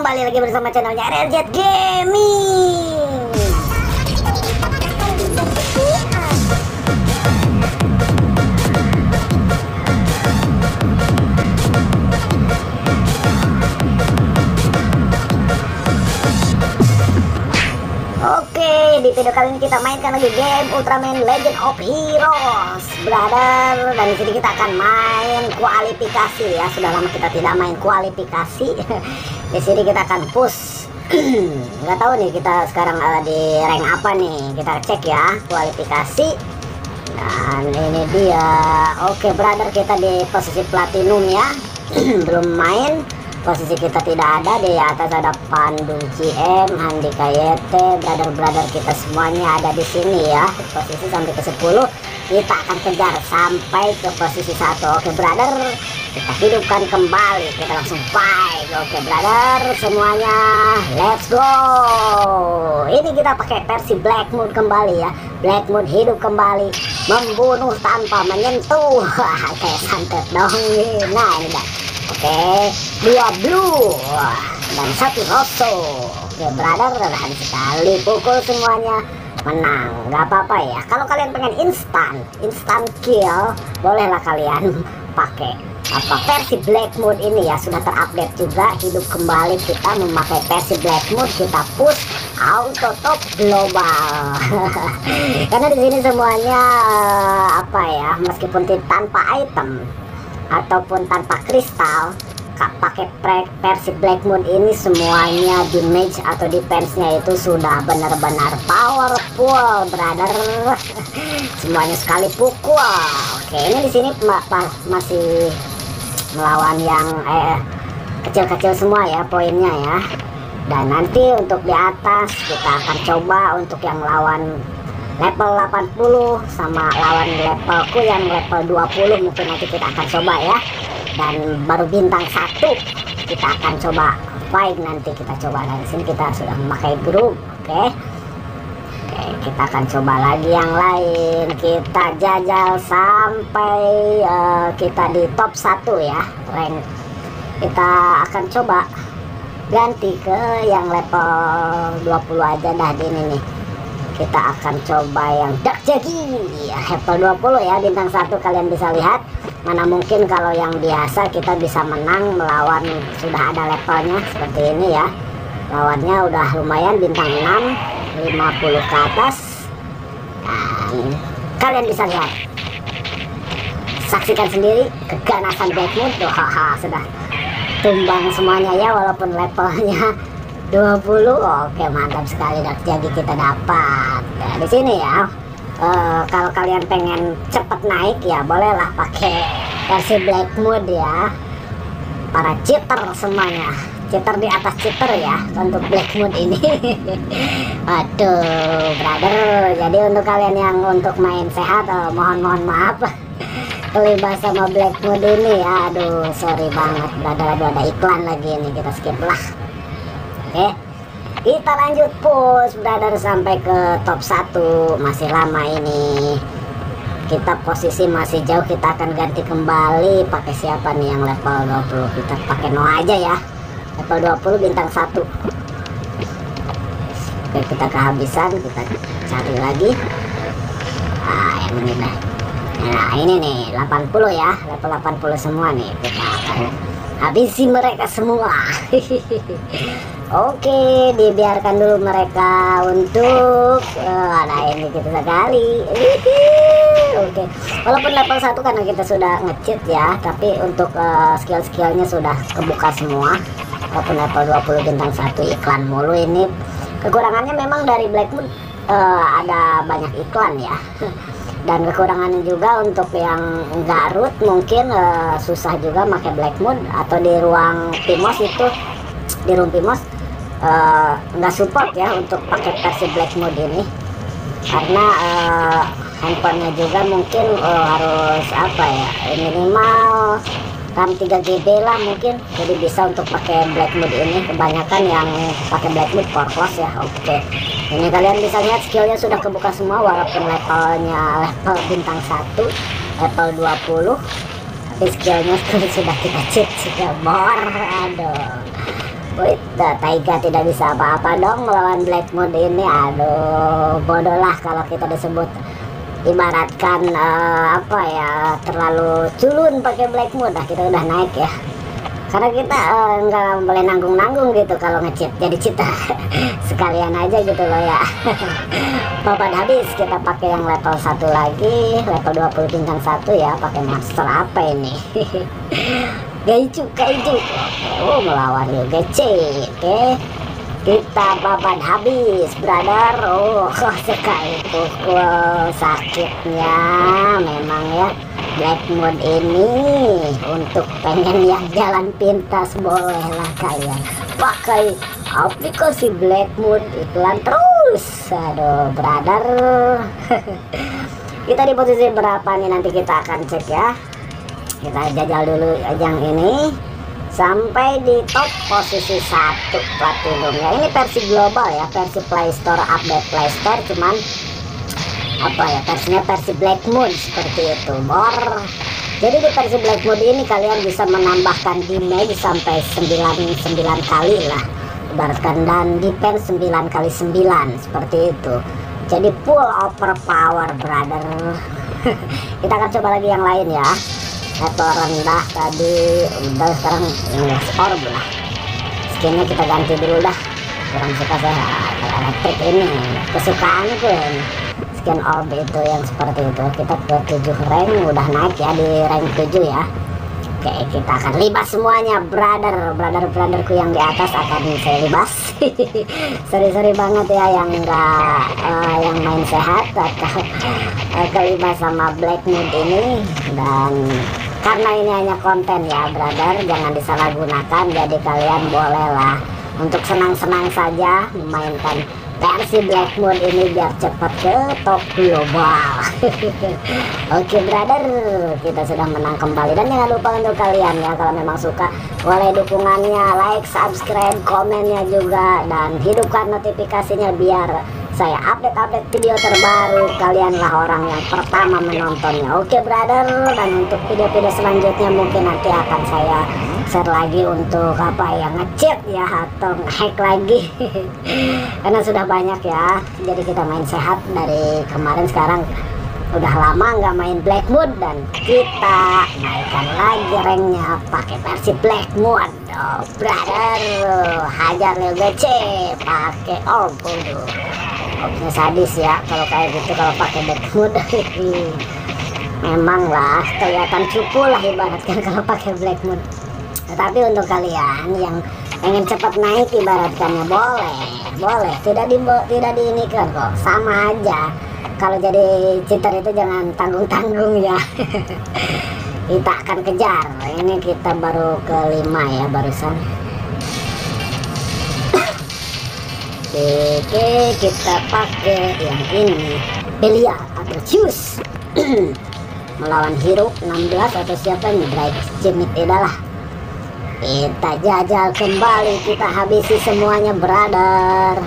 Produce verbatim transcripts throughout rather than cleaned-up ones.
kembali lagi bersama channelnya R R Z Gaming. Oke, di video kali ini kita mainkan lagi game Ultraman Legend of Heroes, brother. Dan di sini kita akan main kualifikasi ya. Sudah lama kita tidak main kualifikasi. Di sini kita akan push. Nggak tahu nih kita sekarang ada di rank apa nih. Kita cek ya kualifikasi. Dan ini dia. Oke, brother, kita di posisi platinum ya. Belum main. Posisi kita tidak ada, di atas ada Pandu G M, Handika Y T, brother-brother kita semuanya ada di sini ya. Posisi sampai ke sepuluh, kita akan kejar sampai ke posisi satu. Oke brother, kita hidupkan kembali, kita langsung fight. Oke brother, semuanya let's go. Ini kita pakai versi Black Mood kembali ya. Black Mood hidup kembali, membunuh tanpa menyentuh. Kayak santet dong nih. Nah ini dah. Oke, dua blue dan satu rosso. Oke brother, dan sekali pukul semuanya menang. Gak apa-apa ya. Kalau kalian pengen instan, instan kill, bolehlah kalian pakai apa versi Black Mood ini ya. Sudah terupdate juga, hidup kembali. Kita memakai versi Black Mood, kita push auto top global. Karena di sini semuanya apa ya, meskipun tanpa item ataupun tanpa kristal, pakai versi Black Mood ini semuanya damage atau defense-nya itu sudah benar-benar powerful, brother. Semuanya sekali pukul. Oke, ini di sini ma masih melawan yang eh kecil-kecil semua ya poinnya ya. Dan nanti untuk di atas kita akan coba untuk yang lawan level delapan puluh sama lawan levelku yang level dua puluh, mungkin nanti kita akan coba ya. Dan baru bintang satu kita akan coba fight, nanti kita coba. Dan sini kita sudah memakai grup. Oke, oke, kita akan coba lagi yang lain. Kita jajal sampai uh, kita di top satu ya rank. Kita akan coba ganti ke yang level dua puluh aja dah di ini nih. Kita akan coba yang Dark Jagi ya, level dua puluh ya, bintang satu. Kalian bisa lihat, mana mungkin kalau yang biasa kita bisa menang melawan sudah ada levelnya seperti ini ya. Lawannya udah lumayan, bintang enam, lima puluh ke atas. Dan kalian bisa lihat, saksikan sendiri keganasan Black Mood. Haha, sudah tumbang semuanya ya, walaupun levelnya dua puluh. Oke, mantap sekali Dark Jagi kita dapat. Nah, di sini ya, uh, kalau kalian pengen cepet naik ya bolehlah pakai versi Black Mood ya. Para cheater semuanya, cheater di atas cheater ya untuk Black Mood ini. Waduh brother, jadi untuk kalian yang untuk main sehat, uh, mohon mohon maaf kelibas sama Black Mood ini ya. Aduh sorry banget brother, aduh ada iklan lagi ini, kita skip lah. Oke, kita lanjut push brother sampai ke top satu. Masih lama ini, kita posisi masih jauh. Kita akan ganti kembali pakai siapa nih yang level dua puluh. Kita pakai Noah aja ya, level dua puluh bintang satu. Oke, kita kehabisan, kita cari lagi. Nah yang ini dah. Nah ini nih delapan puluh ya, level delapan puluh semua nih. Kita akan habisi mereka semua. Oke, dibiarkan dulu mereka untuk uh, nah ini kita sekali. Oke, walaupun level satu karena kita sudah nge-cheat ya, tapi untuk uh, skill-skillnya sudah kebuka semua. Walaupun level dua puluh bintang satu, iklan mulu ini. Kekurangannya memang dari Black Mood uh, ada banyak iklan ya. Dan kekurangannya juga untuk yang Garut mungkin uh, susah juga pakai Black Mood, atau di ruang Timos itu, di room Timos nggak uh, support ya untuk pakai versi Black Mood ini, karena uh, handphonenya juga mungkin uh, harus apa ya, minimal RAM tiga G B lah mungkin, jadi bisa untuk pakai Black Mood ini. Kebanyakan yang pakai Black Mood core class ya. Oke, ini kalian bisa lihat skillnya sudah kebuka semua, walaupun levelnya level bintang satu, level dua puluh, tapi skillnya sudah kita cheat juga bor. Aduh, Wih, Taiga tidak bisa apa-apa dong melawan Black Moon ini. Aduh, bodoh lah kalau kita disebut ibaratkan uh, apa ya, terlalu culun pakai Black Moon. Nah, kita udah naik ya, karena kita uh, nggak boleh nanggung-nanggung gitu kalau nge-cheat, jadi cita sekalian aja gitu loh ya. Papan habis, kita pakai yang level satu lagi, level dua puluh bintang satu ya, pakai monster apa ini? Gaiju, Gaiju. Oh, melawan Liga C. Oke, kita babat habis, brother. Oh, sekali pukul sakitnya memang ya. Black Moon ini untuk pengen yang jalan pintas, bolehlah kalian pakai aplikasi Black Moon, iklan terus. Aduh, brother. Kita di posisi berapa nih, nanti kita akan cek ya. Kita jajal dulu yang ini sampai di top posisi satu platinum ya. Ini versi global ya, versi Play Store, update Play Store, cuman apa ya, versinya versi Black Moon seperti itu, bor. Jadi di versi Black Moon ini kalian bisa menambahkan damage sampai sembilan puluh sembilan kali lah ibaratkan, dan defense sembilan kali sembilan seperti itu. Jadi full overpower, brother. Kita akan coba lagi yang lain ya. Level rendah tadi udah, sekarang ini orb lah, skinnya kita ganti dulu dah, kurang suka saya elektrik ini, kesukaanku ini skin orb itu yang seperti itu. Kita ke tujuh rank, udah naik ya di rank tujuh ya. Oke, kita akan libas semuanya, brother. Brother brotherku yang di atas akan saya libas. Seri-seri banget ya yang enggak uh, yang main sehat atau uh, kelibas sama Black Moon ini. Dan karena ini hanya konten ya, brother, jangan disalahgunakan. Jadi kalian bolehlah untuk senang-senang saja memainkan versi Black Moon ini biar cepat ke top global. Oke, brother, kita sudah menang kembali. Dan jangan lupa untuk kalian ya, kalau memang suka boleh dukungannya, like, subscribe, komennya juga, dan hidupkan notifikasinya biar saya update-update video terbaru, kalianlah orang yang pertama menontonnya. Oke, brother, dan untuk video-video selanjutnya mungkin nanti akan saya share lagi untuk apa ya, nge-cheat ya atau nge-hack lagi. Karena sudah banyak ya, jadi kita main sehat dari kemarin, sekarang udah lama nggak main Black Moon, dan kita naikkan lagi ranknya pakai versi Black Moon. Oh, brother, hajar Liga C pakai orb. Oke, sadis ya kalau kayak gitu, kalau pakai Black Moon. Memang lah kelihatan cupu lah ibaratkan kalau pakai Black Moon. Tetapi untuk kalian yang pengen cepat naik ibaratkannya, boleh, boleh, tidak di tidak diinikan kok, sama aja. Kalau jadi cheater itu jangan tanggung-tanggung ya. Kita akan kejar. Ini kita baru kelima ya barusan. Oke, kita pakai yang ini, Belia atau Zeus. Melawan hero enam belas atau siapa nih, Bright Jimit lah. Kita jajal kembali, kita habisi semuanya, brother.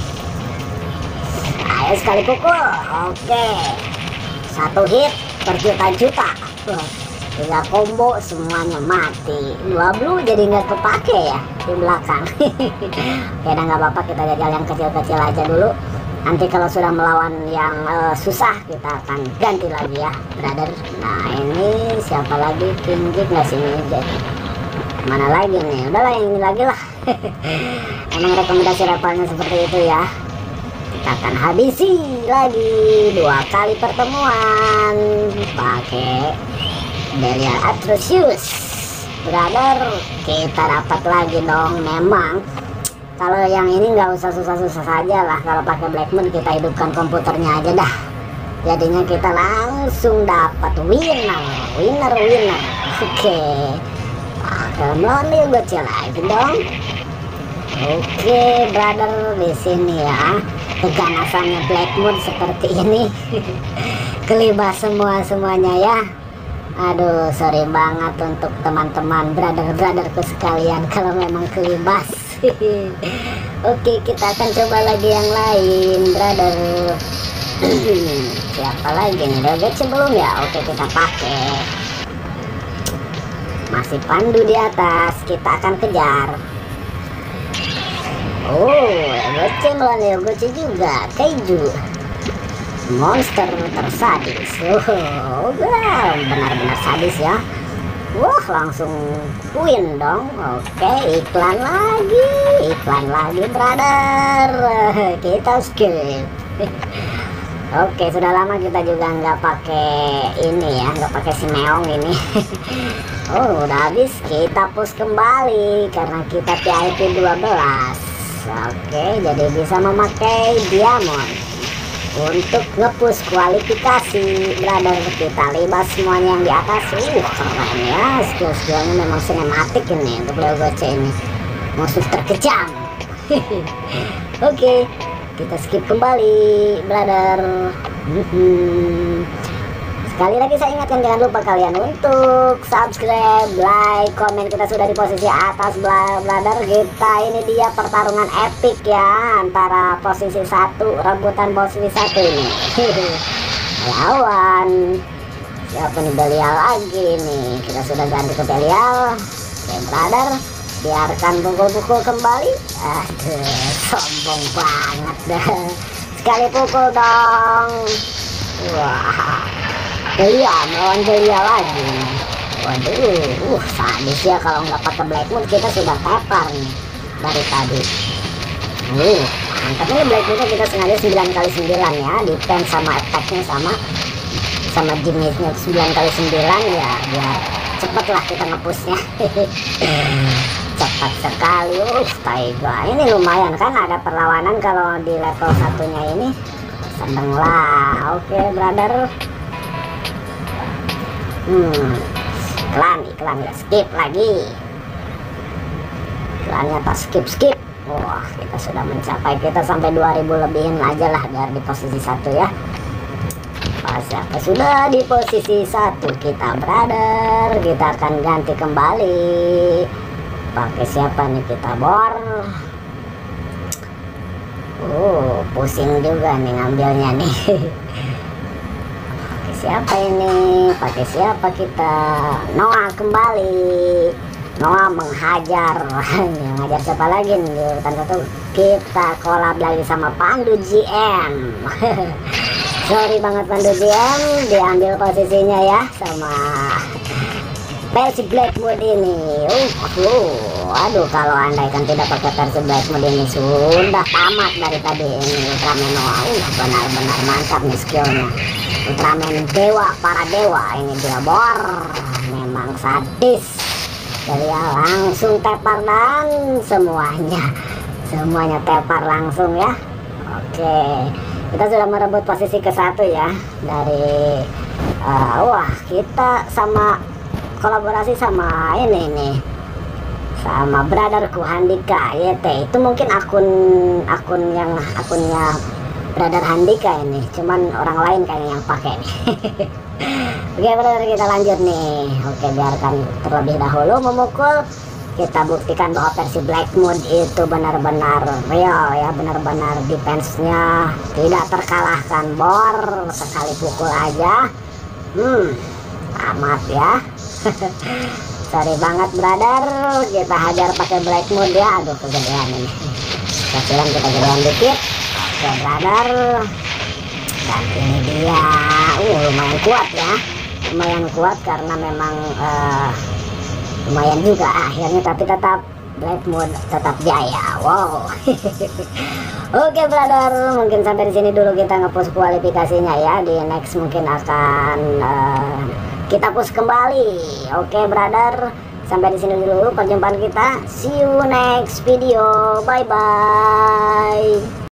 Ayo sekali pukul. Oke, satu hit berjuta-juta, tiga combo semuanya mati. Dua blue jadi nggak kepake ya di belakang. Oke, udah nggak apa-apa, kita jajal yang kecil-kecil aja dulu. Nanti kalau sudah melawan yang uh, susah kita akan ganti lagi ya, brother. Nah, ini siapa lagi? King Jig nggak sini? Jadi mana lagi nih? Udahlah yang ini lagi lah. Emang rekomendasi levelnya seperti itu ya. Kita akan habisi lagi dua kali pertemuan pakai Belia Atrocious, brother. Kita dapat lagi dong. Memang kalau yang ini nggak usah susah-susah saja lah. Kalau pakai Black Moon kita hidupkan komputernya aja dah, jadinya kita langsung dapat winner, winner, winner. Oke, pakai melonil kecil lagi dong. Oke, brother, di sini ya keganasannya Black Moon seperti ini. Kelibas semua semuanya ya. Aduh, sorry banget untuk teman-teman, brother-brotherku sekalian kalau memang kelibas. Oke, kita akan coba lagi yang lain, brother. Siapa lagi nih? Doget sebelum ya. Oke, kita pakai. Masih Pandu di atas, kita akan kejar. Oh, Goce melawan Goce juga. Kaiju monster tersadis. Oh, wow, benar-benar sadis ya. Wah, langsung win dong. Oke, iklan lagi, iklan lagi, brother. Kita skip. Oke, sudah lama kita juga nggak pakai ini ya, nggak pakai si meong ini. Oh, udah habis. Kita push kembali karena kita P I P dua belas. Oke, jadi bisa memakai diamond untuk ngepush kualifikasi, brother. Kita libas semuanya yang di atas. Uh, keren ya, skill-skillnya memang sinematik ini untuk Leo Goce ini, musuh terkejam. Oke, kita skip kembali, brother. Sekali lagi saya ingatkan, jangan lupa kalian untuk subscribe, like, komen. Kita sudah di posisi atas, brother. Kita ini dia pertarungan epic ya, antara posisi satu, rebutan posisi satu ini. Lawan siapa nih? Belial lagi nih. Kita sudah ganti ke Belial. Oke, brother, biarkan pukul-pukul kembali. Aduh, sombong banget dah. Sekali pukul dong. Wah, Belial melawan Belial lagi. Waduh, uh, sadis ya. Kalau nggak pakai Black Moon kita sudah tepar nih dari tadi. Uh, mantap nih Black Moonnya, kita sengaja sembilan kali sembilan ya, defense sama attacknya sama sama damage-nya sembilan kali sembilan ya, biar cepet lah kita ngepushnya. Cepat sekali. Uh, Taiga ini lumayan kan, ada perlawanan kalau di level satunya ini. Seneng lah. Oke, brother. Hmm, iklan, iklan ya, skip lagi. Iklannya tak skip, skip. Wah, kita sudah mencapai, kita sampai dua ribu lebihin aja lah biar di posisi satu ya. Pas siapa sudah di posisi satu kita, brother. Kita akan ganti kembali. Pakai siapa nih kita, Bor? Oh, pusing juga nih ngambilnya nih. Siapa ini? Pakai siapa kita? Noah kembali. Noah menghajar. Menghajar siapa lagi nih? Urutan satu. Kita collab lagi sama Pandu G M. Sorry banget Pandu G M, diambil posisinya ya sama versi Black Mode ini. Uh, uh, aduh, kalau andaikan tidak pakai versi Black Mode ini sudah tamat dari tadi ini Ultraman Noah. Uh, benar-benar mantap nih skillnya. Ultraman dewa, para dewa ini dia, Bor. Memang sadis. Jadi ya, langsung tepar dan semuanya semuanya tepar langsung ya. Oke, kita sudah merebut posisi ke satu ya dari uh, wah, kita sama kolaborasi sama ini nih, sama brotherku Handika Y T. Itu mungkin akun akun yang akunnya Brother Handika ini, cuman orang lain kayaknya yang pakai nih. Oke, brother, kita lanjut nih. Oke, biarkan terlebih dahulu memukul. Kita buktikan bahwa versi Black Mode itu benar-benar real ya, benar-benar defense-nya tidak terkalahkan, Bor. Sekali pukul aja, hmm, amat ya. Sorry banget, brother. Kita hajar pakai Black Mode ya. Aduh, kegedean ini. Kasihan kita gedean dikit. Oke, brother. Dan ini dia. Uh, lumayan kuat ya. Lumayan kuat karena memang uh, lumayan juga akhirnya, tapi tetap Black Mode tetap jaya. Wow. Oke, brother, mungkin sampai di sini dulu kita ngepush kualifikasinya ya. Di next mungkin akan uh, kita push kembali. Oke, brother, sampai di sini dulu perjumpaan kita. See you next video. Bye bye.